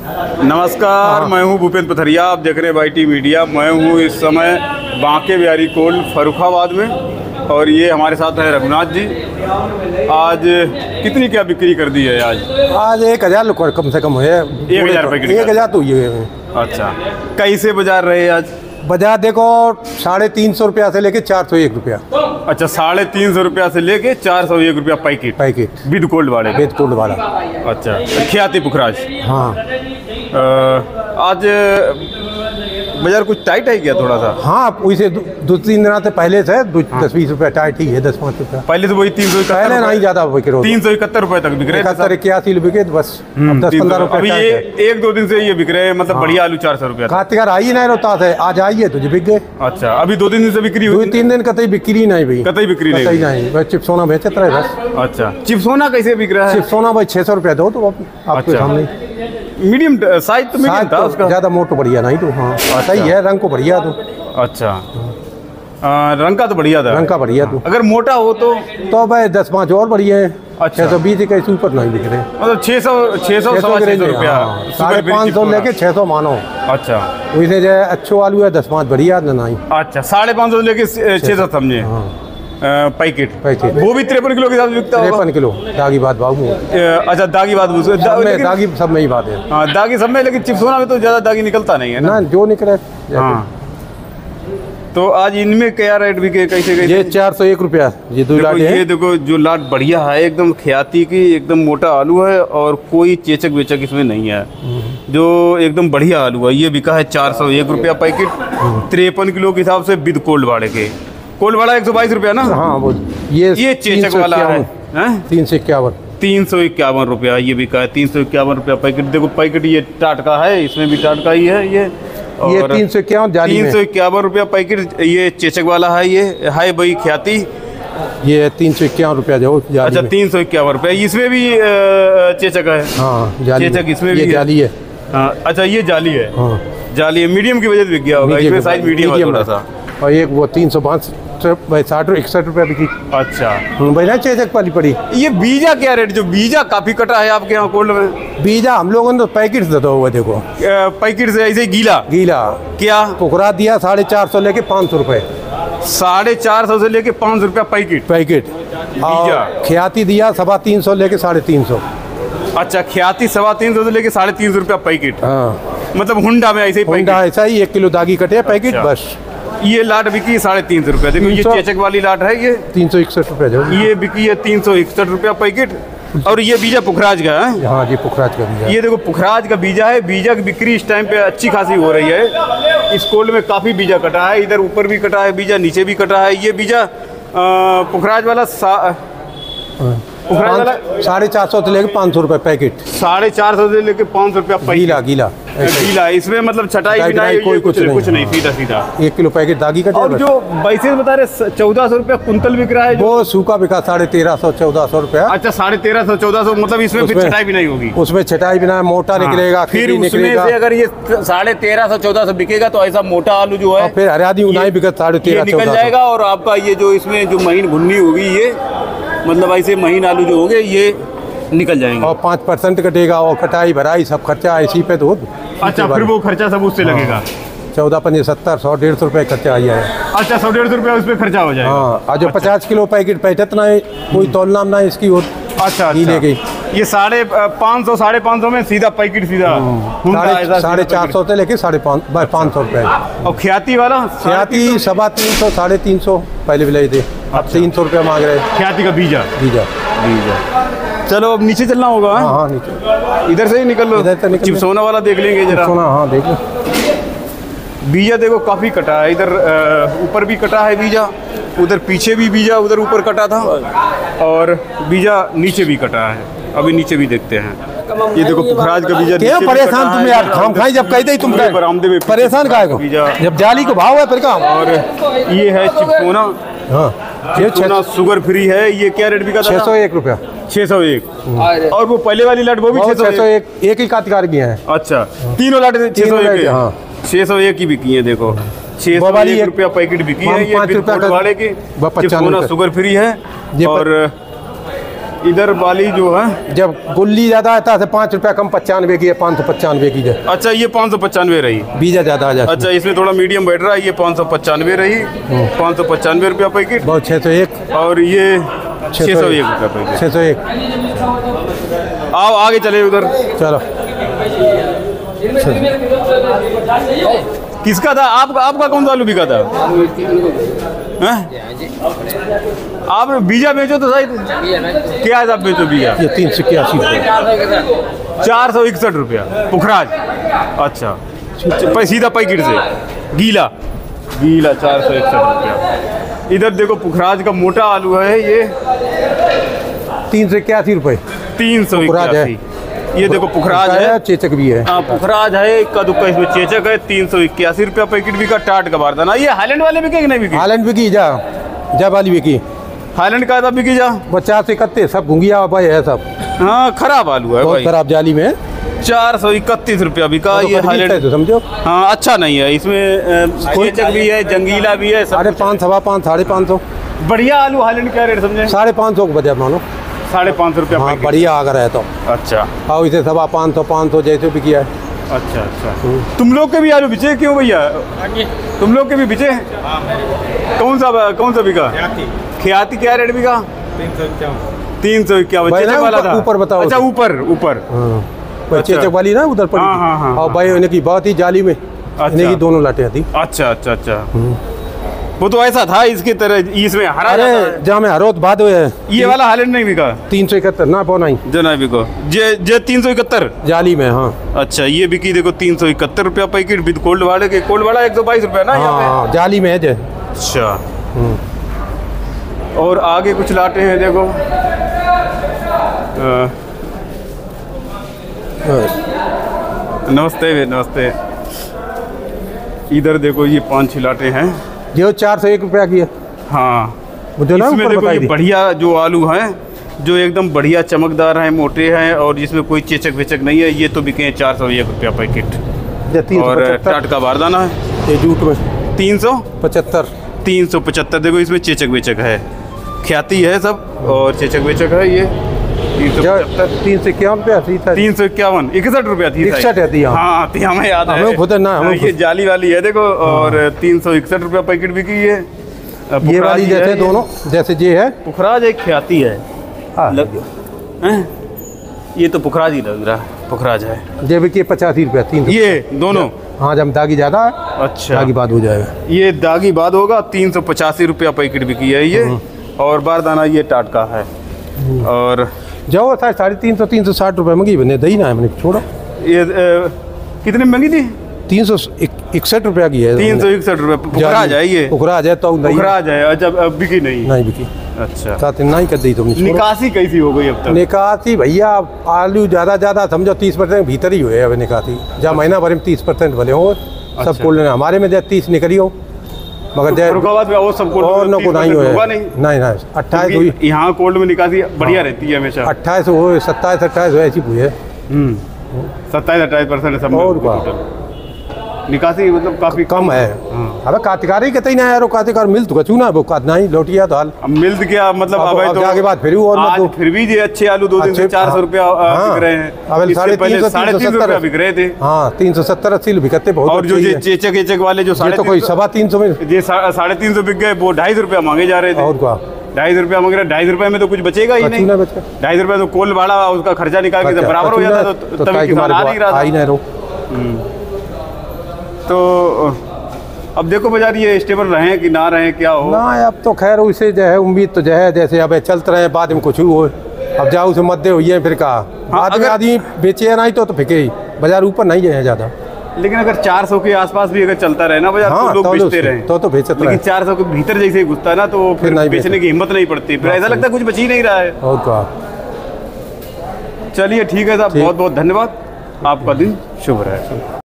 नमस्कार, मैं हूं भूपेंद्र पथरिया। आप देख रहे हैं YT मीडिया। मैं हूं इस समय बांके बिहारी कोल्ड फर्रुखाबाद में और ये हमारे साथ है रघुनाथ जी। आज कितनी क्या बिक्री कर दी है? आज 1000 कम से कम है। 1000 रुपये की। 1000 तो ये है। अच्छा, कैसे बाजार रहे आज? बाजार देखो 350 रुपया से लेके 401 रुपया। अच्छा, 350 रुपया से लेके 401 रुपया पैकेट विद कोल्ड वाला। अच्छा, ख्याति पुखराज। हाँ, आज बाजार कुछ टाइट है क्या थोड़ा सा? हाँ, वैसे 2-3 दिन से पहले से 10-20 रुपया टाइट ही है, 10-5 रुपया पहले तो वही 371 पहले नहीं ज्यादा बिक रहा। 371 रुपए तक बिक रहे हैं। 81 बिके बस। 10-15 रुपया अभी ये 1-2 दिन से ये बिक रहे हैं। मतलब बढ़िया आलू 400 रुपया। खातिकार आई नहीं रोता है, आज आइए तुझे बिक गए। अच्छा, अभी 2 दिन से बिक्री हुई? 2-3 दिन कतई बिक्री नहीं भाई, कतई बिक्री नहीं। बस चिप्सोना बेचते रहे बस। अच्छा, चिप्सोना कैसे बिक रहा है? चिप्सोना भाई 600 रुपया दो तो आपके सामने। मीडियम साइज तो मीडियम था उसका, ज्यादा मोटो बढ़िया नहीं तो। हाँ, सही है, रंग को बढ़िया तो। अच्छा, रंग का तो बढ़िया था। रंग का बढ़िया तो। अगर मोटा हो तो भाई 10-5 और बढ़िया है। अच्छा, 620 के ऊपर नहीं बिक रहे। मतलब 600 रुपया। 550 लेके 600 मानो। अच्छा, वैसे जो अच्छो आलू है 10-5 बढ़िया नहीं। अच्छा, 550 लेके 600 समझे। पैकेट वो भी 53 किलो के हिसाब से बिकता है। 53 किलो दागी बात बाबू। अच्छा, दागी बात दागी सब में ही बात है। हाँ, दागी सब में, लेकिन चिप्सोना में तो ज्यादा दागी निकलता नहीं है ना, जो निकले। हाँ, तो आज इनमें क्या रेट बिके? कैसे? ये 401 रुपया। ये 2 लाट है। ये देखो जो लाट बढ़िया है, एकदम ख्याति की, एकदम मोटा आलू है और कोई चेचक वेचक इसमें नहीं है। जो एकदम बढ़िया आलू है, ये बिका है 401 रुपया पैकेट। 53 किलो के हिसाब से विद कोल्ड वाड़े के। कोल्ड वाला 122 रुपया ना? हाँ, वो ये चेचक वाला है 351 रुपया ये बिका है। 351 रुपया पैकेट। देखो पैकेट ये टाटका है, इसमें भी टाटका ही है ये 351 रुपया पैकेट। ये चेचक वाला है, ये है भाई ख्याति। ये 351 रुपया जो। अच्छा, 351 रुपया। इसमें भी चेचक है। हाँ, चेचक इसमें भी जाली है। अच्छा, ये जाली है। हाँ, जाली है, मीडियम की वजह से बिक गया होगा। इसमें साइज मीडियम है थोड़ा सा। और एक वो 360-61 रुपया बिकी। अच्छा भाई ना, चेचक वाली पड़ी। ये बीजा क्या रेट? जो बीजा काफी कटा है आपके यहाँ कोल्ड में। बीजा हम लोगों ने तो पैकेट देता हुआ देखो। पैकेट से ऐसे गीला क्या पुकरा दिया 450 लेके 500 रुपए। 450 से लेके 500 रुपया पैकेट। बीजा ख्याति दिया 350 लेके 350। अच्छा, ख्याति 350 से लेके 350 रुपया पैकेट। हाँ, मतलब हुंडा में ऐसे ही पैकेट। ऐसा ही 1 किलो दागी कटे पैकेट। अच्छा। बस ये लाट बिकी 350 रुपया। देखो ये चेचक वाली लाट है, ये 361 रुपया जो। ये बिकी है 361 रुपया पैकेट। और ये बीजा पुखराज का है। हाँ जी, पुखराज का बीजा। ये देखो पुखराज का बीजा है। बीजा की बिक्री इस टाइम पे अच्छी खासी हो रही है। इस कोल्ड में काफी बीजा कटा है। इधर ऊपर भी कटा है बीजा, नीचे भी कटा है। ये बीजा पुखराज वाला 450 से लेके 500 रुपए पैकेट। 450 से लेके 500 रुपया पैकेट। गीला इसमें मतलब छटाई भी नहीं, कोई कुछ नहीं, सीधा 1 किलो पैकेट दागी का। और जो वैसे बता रहे 1400 रुपया कुंतल बिक रहा है, वो सूखा बिका 1350-1400 रुपया। अच्छा, 1350-1400 मतलब इसमें फिर छटाई भी नहीं होगी। उसमें छटाई भी ना, मोटा निकलेगा। फिर उसमें से अगर ये 1350-1400 बिकेगा तो ऐसा मोटा आलू जो है फिर हरियादी उनाई बिका 1350 निकल जाएगा। और आपका ये जो इसमें जो महीन भुन्नी होगी, ये मतलब ऐसे महीन आलू जो होंगे ये निकल जाएंगे। और 5% कटेगा और कटाई भराई सब खर्चा इसी पे तो। अच्छा, फिर वो खर्चा सब उससे लगेगा। 14-15-70 100-150 रुपये खर्चा आ जाए। अच्छा, 100-150 रुपया उस पर खर्चा हो जाएगा। हाँ, और जो 50 किलो पैकेट पैठत ना है, कोई तोलना ना इसकी हो। अच्छा, ये 550 550 में सीधा पैकेट सीधा 450 से लेके 550 रुपए। और ख्याति वाला? ख्याति 350 350 पहले भी ले थे। अब 300 रुपया मांग रहे हैं ख्याति का बीजा। चलो अब नीचे चलना होगा। हाँ, नीचे इधर से ही निकल लो। चिप्सोना वाला देख लेंगे जरा। हाँ, देख लो। बीजा देखो काफी कटा है। इधर ऊपर भी कटा है बीजा, उधर पीछे भी बीजा, उधर ऊपर कटा था और बीजा नीचे भी कटा है। अभी नीचे भी देखते हैं। ये देखो पुखराज का बीजा। क्यों परेशान तुम यार? खाम खाई जब कहते ही तुम परेशान काहे को? जब जाली को भाव है फिर काम। और ये है चिप्सोना। हाँ, चिप्सोना शुगर फ्री है। ये क्या रेट बिका था? 601 रुपया। 601। और वो पहले वाली लाट वो भी 601। एक ही कातिकार की है। अच्छा, तीनों लाट 601। हाँ, 601 की बिकी है। देखो 601 रुपया पैकेट बिकी है। ये 5 रुपया वाले की चिप्सोना शुगर फ्री है। और इधर वाली जो है जब गुल्ली ज्यादा आता है 5 रुपया कम 95 की है, 595 की है। अच्छा, ये 595 रही। बीजा ज्यादा आ जाता है। अच्छा, इसमें थोड़ा मीडियम बैठ रहा है, ये 595 रही, 595 रुपया पैकेट। बहुत 601 और ये 601 रुपया पैकेट। 601। आओ आगे चले उधर। चलो। किसका था? आपका कौन सा आलू बिका था? हैं? आप बीजा बेचो तो सही। क्या है आप बेचो बीजा? ये 381 रुपये। 461 रुपया पुखराज। अच्छा, सीधा पैकेट से गीला 461 रुपया। इधर देखो पुखराज का मोटा आलू है, ये 381 रुपये। 381। ये देखो पुखराज है, चेचक भी है। हाँ, पुखराज है, इक्का दुक्का इसमें चेचक है। 381 रुपया पैकेट बिका। टाट का बारदाना। ये हाईलैंड वाले बिके कि नहीं बिके? हाईलैंड बिकी जा वाली बिकी। हाईलैंड का था बिकी जा 50 सब घुंगिया भाई है सब। हाँ, खराब आलू है बहुत भाई। खराब जाली में 431 रुपया बिका। ये हाईलैंड तो समझो। हाँ, अच्छा नहीं है। इसमें चेचक भी है, जंगीला भी है। 550, 550, 550। बढ़िया आलू हाईलैंड क्या रेट समझे? 550 को बजा मानो। 550 रुपया हाँ, पैकेट। बढ़िया अगर है तो। अच्छा, और इसे 550, 500 जैसे भी किया है। अच्छा अच्छा। तुम लोग के भी आलू बिचे क्यों भैया? तुम लोग के भी बिचे? कौन सा बिका? ख्याति क्या रेट बिका? 351। चेचक वाला था? ऊपर बताओ। अच्छा, ऊपर। हाँ, चेचक वाली ना उधर पड़ी। हाँ। और भाई इन्हें की बहुत ही जाली में। इन्हें की दोनों लाटें थी। अच्छा। वो तो ऐसा था इसकी तरह, इसमें हरा। अरे जहाँ में हरोत बाद हुए है। ये वाला हाईलैंड नहीं बिका? 371 ना पौना ही जो नहीं बिको। जे 371 जाली में। हाँ, अच्छा, ये बिकी देखो 371 रुपया पैकेट विद कोल्ड वाड़े के। कोल्ड वाड़ा 122 रुपया ना यहाँ हाँ, जाली में है जे। अच्छा। और आगे कुछ लाटे हैं देखो। नमस्ते। इधर देखो, ये 5-6 लाटे हैं जो 401 रुपया की है। हाँ, मुझे ना इसमें ऊपर देखो बताई ये दी। बढ़िया जो आलू हैं, जो एकदम बढ़िया चमकदार हैं, मोटे हैं, और जिसमें कोई चेचक वेचक नहीं है। ये तो बिके हैं 401 रुपया पैकेट। ये और 375 टाट का बारदाना है ये जूट में 375। 375 देखो, इसमें चेचक वेचक है, ख्याति है सब, और चेचक वेचक है। ये 375। 351 रुपया थी। 351 61 रुपया थी। 61 है थी। हाँ, हमें याद है। हमें खुद है ना, हमें ये जाली वाली है देखो। और 361 रुपया पैकेट बिकी है। ये वाली जैसे है, दोनों जैसे ये है। पुखराज एक ख्याति है। हाँ। हैं? ये तो पुखराज ही लग रहा है, पुखराज है। ये भी 85 रुपया 300। ये दोनों। हाँ, जब दागी ज्यादा है। अच्छा, दागी बाद हो जाएगा। ये दागी बाद होगा। 385 रुपया पैकेट बिकी है ये। और बारदाना ये टाट का है। और जो था 350, 360 रुपये मंगी बने दही ना है मैंने छोड़ो। ये कितने में मंगी थी? 361 रुपया की है। 361 रुपये पुखराज है ये। पुखराज है तो नहीं। पुखराज है। अच्छा, अब बिकी नहीं बिकी। अच्छा, साथ नहीं कर दी तुमने। निकासी कैसी हो गई अब तक? निकासी भैया आलू ज्यादा समझो 30% भीतर ही हुए अब निकासी। जहाँ महीना भर में 30% भले हो सब अच्छा। कोल्ड हमारे में 30 निकली हो, मगर फर्रुखाबाद में और सबको और न को नहीं होगा नहीं 28 हुई। यहाँ कोल्ड में निकासी बढ़िया रहती है हमेशा। 28 हो, 27-28 हो, ऐसी हुई है। 27-28% सब और में निकासी मतलब काफी कम है। अबे कातिकारी कहते ही ना यार, कातिकार मिल तो कचू ना वो नहीं लौटिया तो हाल। अब मिल क्या मतलब? अब तो आगे बात फिर और मत आज दो। फिर भी ये अच्छे आलू 2 दिन से 400 रुपया बिक रहे हैं। अब इससे पहले 350 रुपया बिक रहे थे। हाँ, 370-80 बिकते बहुत। और जो ये चेचक वाले जो तो कोई 350 में ये 350 बिक गए, वो 250 रुपया मांगे जा रहे थे। और क्या 250 रुपया मांग रहे। 250 रुपये में तो कुछ बचेगा ही नहीं। 250 रुपये तो कोल भाड़ा उसका खर्चा निकाल के बराबर हो जाता है। तो तभी किसान आ नहीं रहा था। तो अब देखो बाजार ये स्टेबल रहे कि ना रहे, क्या हो ना। अब तो खैर उसे जो है उम्मीद तो जो है जैसे अब चलते रहे, बाद में कुछ हो। अब जाओ उसे मध्य हुई है फिर कहा बाद में आदमी बेचे नहीं तो फिके ही। बाजार ऊपर नहीं है ज्यादा। लेकिन अगर 400 के आसपास भी अगर चलता रहे ना बाजार, हाँ, तो लोग बेचते रहे तो बेचते रहे। लेकिन 400 के भीतर जैसे ही घुसता है ना, तो फिर बेचने की हिम्मत नहीं पड़ती। फिर ऐसा लगता है कुछ बच ही नहीं रहा है। और क्या। चलिए ठीक है साहब, बहुत बहुत धन्यवाद। आपका दिन शुभ रहे।